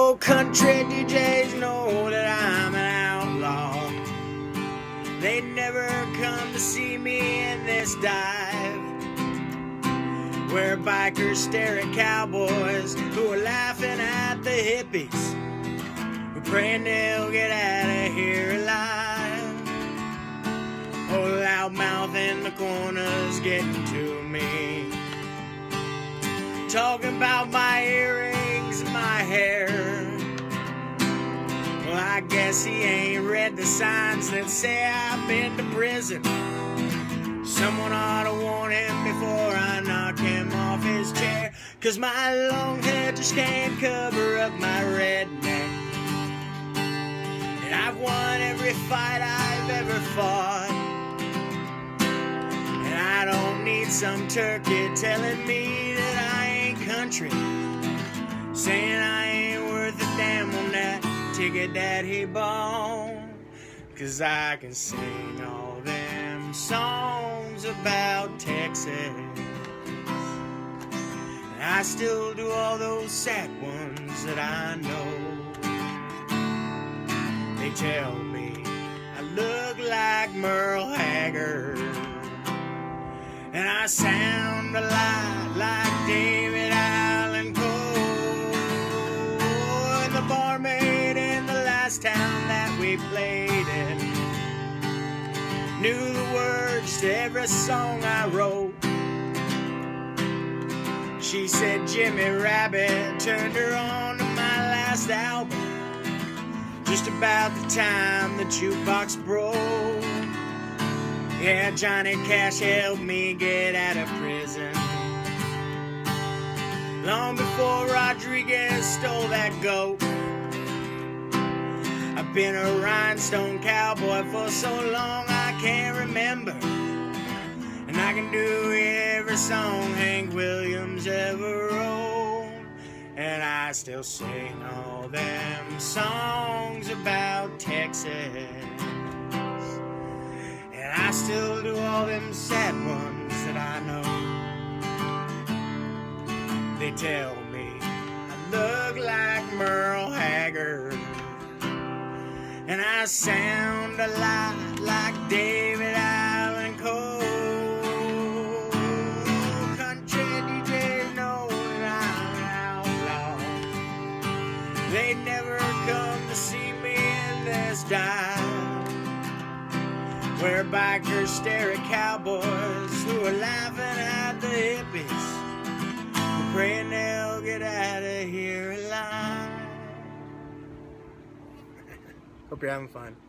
Oh, country DJs know that I'm an outlaw. They never come to see me in this dive, where bikers stare at cowboys who are laughing at the hippies who praying they'll get out of here alive. Oh, loudmouth in the corner's getting to me, talking about my earrings and my hair. Well, I guess he ain't read the signs that say I've been to prison. Someone ought to warn him before I knock him off his chair, 'cause my long hair just can't cover up my redneck. And I've won every fight I've ever fought, and I don't need some turkey telling me that I ain't country, saying I ain't worth a damn on that ticket that he bought. 'Cause I can sing all them songs about Texas, and I still do all those sad ones that I know. They tell me I look like Merle Haggard, and I sound a lot like David Allan Coe. And the barmaid in the last town that we played in knew the words to every song I wrote. She said Jimmy Rabbit turned her on to my last album just about the time the jukebox broke. Yeah, Johnny Cash helped me get out of prison long before Rodriguez stole that goat. I've been a rhinestone cowboy for so long I can't remember, and I can do every song Hank Williams ever wrote. And I still sing all them songs about Texas, and I still do all them sad ones that I know. They tell me I look like Merle Haggard, and I sound a lot like David Allan Coe. Country DJs know that I'm an outlaw. They never come to see me in this dive, where bikers stare at cowboys who are laughing at the hippies who praying they'll get out of here alive. Hope you're having fun.